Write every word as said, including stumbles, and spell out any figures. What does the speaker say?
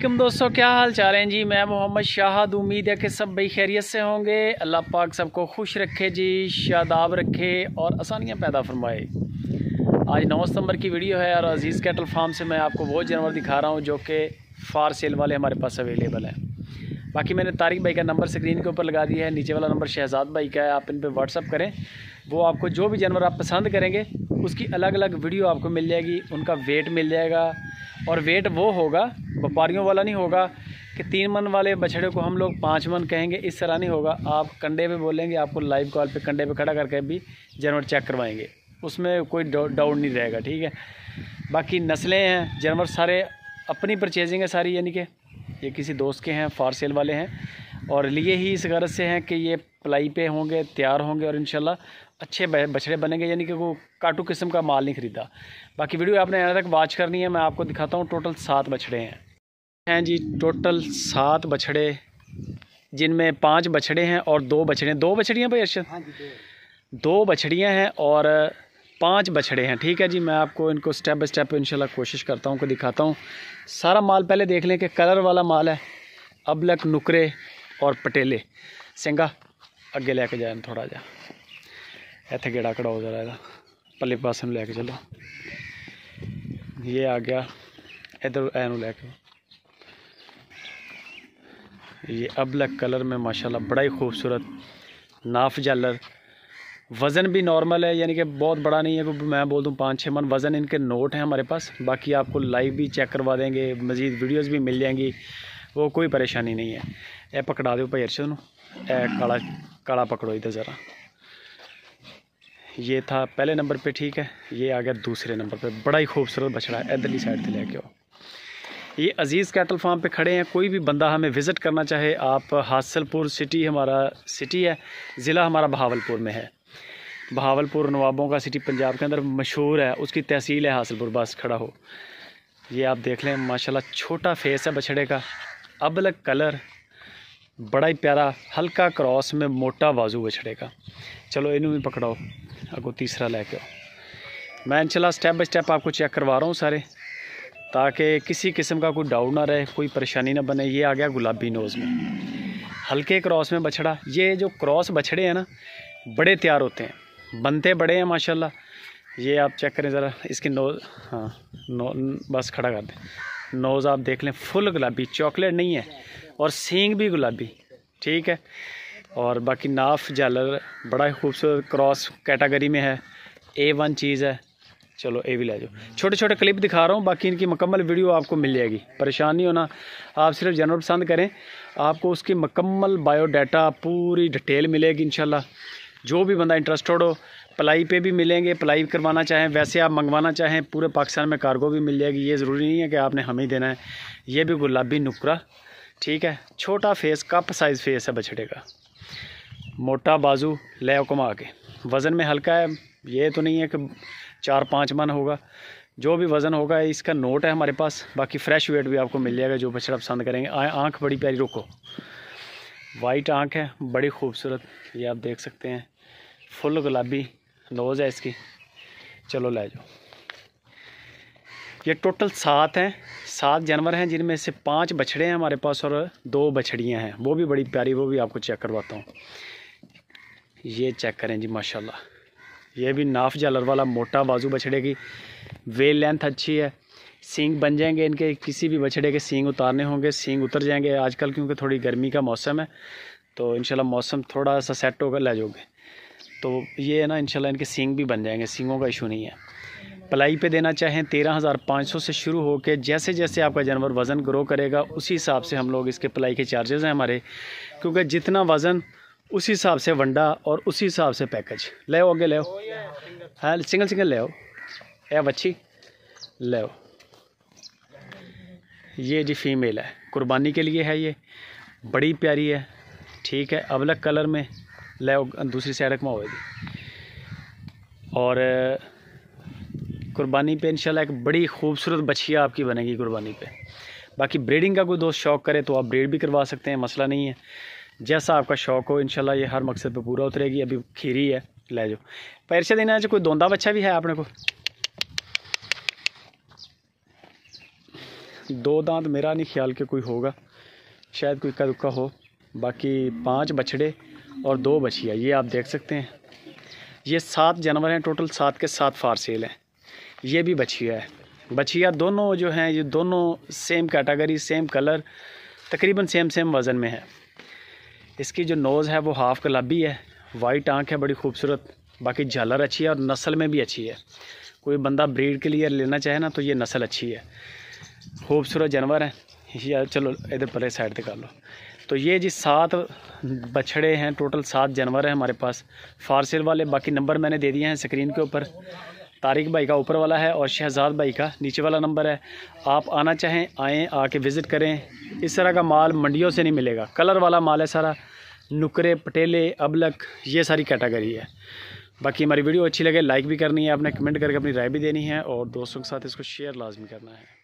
तुम दोस्तों क्या हाल चाल हैं जी। मैं मोहम्मद शाहद, उम्मीद है कि सब भाई खैरियत से होंगे। अल्लाह पाक सबको खुश रखे जी, शादाब रखे और आसानियाँ पैदा फरमाए। आज नौ सितंबर की वीडियो है और अजीज़ कैटल फार्म से मैं आपको वो जानवर दिखा रहा हूँ जो कि फार सेल वाले हमारे पास अवेलेबल हैं। बाकी मैंने तारिक भाई का नंबर स्क्रीन के ऊपर लगा दिया है, नीचे वाला नंबर शहजाद भाई का है। आप इन पर व्हाट्सअप करें, वो आपको जो भी जानवर आप पसंद करेंगे उसकी अलग अलग वीडियो आपको मिल जाएगी, उनका वेट मिल जाएगा। और वेट वो होगा, व्यापारियों वाला नहीं होगा कि तीन मन वाले बछड़े को हम लोग पाँच मन कहेंगे, इस तरह नहीं होगा। आप कंडे पे बोलेंगे, आपको लाइव कॉल पे कंडे पे खड़ा करके भी जानवर चेक करवाएंगे, उसमें कोई डाउट नहीं रहेगा, ठीक है। बाकी नस्लें हैं, जानवर सारे अपनी परचेजिंग है सारी, यानी कि ये किसी दोस्त के हैं, फार सेल वाले हैं और लिए ही इस गरज से हैं कि ये पलाई पे होंगे, तैयार होंगे और इंशाल्लाह अच्छे बछड़े बनेंगे, यानी कि वो काटू किस्म का माल नहीं ख़रीदा। बाकी वीडियो आपने यहाँ तक वॉच करनी है। मैं आपको दिखाता हूँ, टोटल सात बछड़े हैं हैं जी, टोटल सात बछड़े, जिनमें पाँच बछड़े हैं और दो बछड़े दो बछड़ियाँ भाई अर्शद, दो बछड़ियाँ हैं और पांच बछड़े हैं, ठीक है जी। मैं आपको इनको स्टेप बाय स्टेप इंशाल्लाह कोशिश करता हूँ, को दिखाता हूँ। सारा माल पहले देख लें कि कलर वाला माल है, अबलक, नुकरे और पटेले। सिंगा अगे लैके जाए थोड़ा जा, इतने गेड़ा कड़ा हो जा रहा है, पल्ले पास में लैके चलो। ये आ गया इधर एनू लैके, ये अबलक कलर में माशाल्लाह बड़ा ही खूबसूरत, नाफ जालर, वज़न भी नॉर्मल है, यानी कि बहुत बड़ा नहीं है। मैं बोल दूँ पाँच छः मन वज़न इनके नोट हैं हमारे पास। बाकी आपको लाइव भी चेक करवा देंगे, मज़ीद वीडियोस भी मिल जाएंगी, वो कोई परेशानी नहीं है। ए पकड़ा दो भाई अर्शद, ए काला काला पकड़ो इधर ज़रा। ये था पहले नंबर पे, ठीक है। ये आ गया दूसरे नंबर पे, बड़ा ही खूबसूरत बछड़ा है, इधरली साइड से लेके आओ। ये अजीज़ कैटल फार्म पे खड़े हैं। कोई भी बंदा हमें विज़िट करना चाहे, आप हासलपुर सिटी, हमारा सिटी है, ज़िला हमारा बहावलपुर में है। बहावलपुर नवाबों का सिटी पंजाब के अंदर मशहूर है, उसकी तहसील है हासलपुर। बस खड़ा हो, ये आप देख लें माशाल्लाह, छोटा फेस है बछड़े का, अबलक कलर, बड़ा ही प्यारा, हल्का क्रॉस में मोटा बाजू बछड़े का। चलो इन्हों भी पकड़ाओ, अगो तीसरा लेके आओ। मैं इंशाल्लाह स्टेप बाय स्टेप आपको चेक करवा रहा हूँ सारे, ताकि किसी किस्म का कोई डाउट ना रहे, कोई परेशानी ना बने। ये आ गया गुलाबी नोज़ में, हल्के क्रॉस में बछड़ा। ये जो क्रॉस बछड़े हैं ना, बड़े तैयार होते हैं, बनते बड़े हैं माशाल्लाह। ये आप चेक करें ज़रा इसकी नोज़, हाँ नो बस खड़ा कर दें। नोज़ आप देख लें, फुल गुलाबी, चॉकलेट नहीं है, और सींग भी गुलाबी, ठीक है। और बाकी नाफ जालर बड़ा ही खूबसूरत क्रॉस कैटेगरी में है, ए वन चीज़ है। चलो ए भी ले जाओ। छोटे छोटे क्लिप दिखा रहा हूँ, बाकी इनकी मुकम्मल वीडियो आपको मिल जाएगी, परेशान नहीं होना। आप सिर्फ जानवर पसंद करें, आपको उसकी मुकम्मल बायोडाटा पूरी डिटेल मिलेगी इंशाल्लाह। जो भी बंदा इंटरेस्टेड हो, पलाई पे भी मिलेंगे, पलाई करवाना चाहें, वैसे आप मंगवाना चाहें पूरे पाकिस्तान में कार्गो भी मिल जाएगी। ये ज़रूरी नहीं है कि आपने हमें देना है। ये भी गुलाबी नुकरा, ठीक है, छोटा फेस, कप साइज़ फेस है बछड़े का, मोटा बाजू, ले कमा के, वज़न में हल्का है। ये तो नहीं है कि चार पाँच मन होगा, जो भी वज़न होगा इसका नोट है हमारे पास। बाकी फ़्रेश वेट भी आपको मिल जाएगा जो बछड़ा पसंद करेंगे। आँख बड़ी प्यारी, रुको, वाइट आँख है, बड़ी खूबसूरत, ये आप देख सकते हैं, फुल गुलाबी नोज़ है इसकी। चलो ले जाओ। ये टोटल सात हैं, सात जानवर हैं, जिनमें से पांच बछड़े हैं हमारे पास और दो बछड़ियां हैं, वो भी बड़ी प्यारी, वो भी आपको चेक करवाता हूँ। ये चेक करें जी माशाल्लाह, ये भी नाफ जालर वाला मोटा बाजू बछड़े की, वेल लेंथ अच्छी है। सींग बन जाएंगे इनके, किसी भी बछड़े के सींग उतारने होंगे, सींग उतर जाएंगे आजकल, क्योंकि थोड़ी गर्मी का मौसम है, तो इंशाल्लाह मौसम थोड़ा सा सेट होकर ले जाओगे तो ये है ना, इंशाल्लाह इनके सींग भी बन जाएंगे, सींगों का इशू नहीं है। पलाई पे देना चाहें तेरह हज़ार पाँच सौ से शुरू होकर, जैसे जैसे आपका जानवर वज़न ग्रो करेगा उसी हिसाब से हम लोग इसके पलाई के चार्जेस हैं हमारे, क्योंकि जितना वज़न उसी हिसाब से वंडा और उसी हिसाब से पैकेज। ले आओ आगे, ले आओ, हाँ सिंगल सिंगल ले आओ, ए बच्ची ले आओ। ये जी फीमेल है, कुर्बानी के लिए है, ये बड़ी प्यारी है, ठीक है, अबलक कलर में। ले आओ दूसरी साइड में होगी, और कुर्बानी पे इंशाल्लाह एक बड़ी खूबसूरत बछिया आपकी बनेगी कुर्बानी पे। बाकी ब्रीडिंग का कोई दोस्त शौक़ करे तो आप ब्रीड भी करवा सकते हैं, मसला नहीं है, जैसा आपका शौक़ हो इंशाल्लाह ये हर मकसद पे पूरा उतरेगी। अभी खीरी है, ले जाओ। पैरशा देना है, कोई दोंदा बच्चा भी है आपने को, दो दांत मेरा नहीं ख्याल के कोई होगा, शायद कोई इक्का दुक्का हो। बाकी पांच बछड़े और दो बछिया, ये आप देख सकते हैं। ये सात जानवर हैं टोटल, सात के सात फार सेल हैं। ये भी बछिया है। बछिया दोनों जो हैं ये दोनों सेम कैटेगरी, सेम कलर, तकरीबन सेम सेम वज़न में है। इसकी जो नोज़ है वो हाफ गुलाबी है, वाइट आँख है बड़ी खूबसूरत। बाकी झालर अच्छी है और नस्ल में भी अच्छी है। कोई बंदा ब्रीड के लिए लेना चाहे ना तो ये नस्ल अच्छी है, खूबसूरत जानवर है। या चलो इधर परे साइड पे कर लो। तो ये जी सात बछड़े हैं टोटल, सात जानवर हैं हमारे पास फार सेल वाले। बाकी नंबर मैंने दे दिए हैं स्क्रीन के ऊपर। तारिक भाई का ऊपर वाला है और शहजाद भाई का नीचे वाला नंबर है। आप आना चाहें आएँ, आके विज़िट करें। इस तरह का माल मंडियों से नहीं मिलेगा, कलर वाला माल है सारा, नुकरे, पटेले, अबलक, ये सारी कैटेगरी है। बाकी हमारी वीडियो अच्छी लगे लाइक भी करनी है, आपने कमेंट करके अपनी राय भी देनी है और दोस्तों के साथ इसको शेयर लाजमी करना है।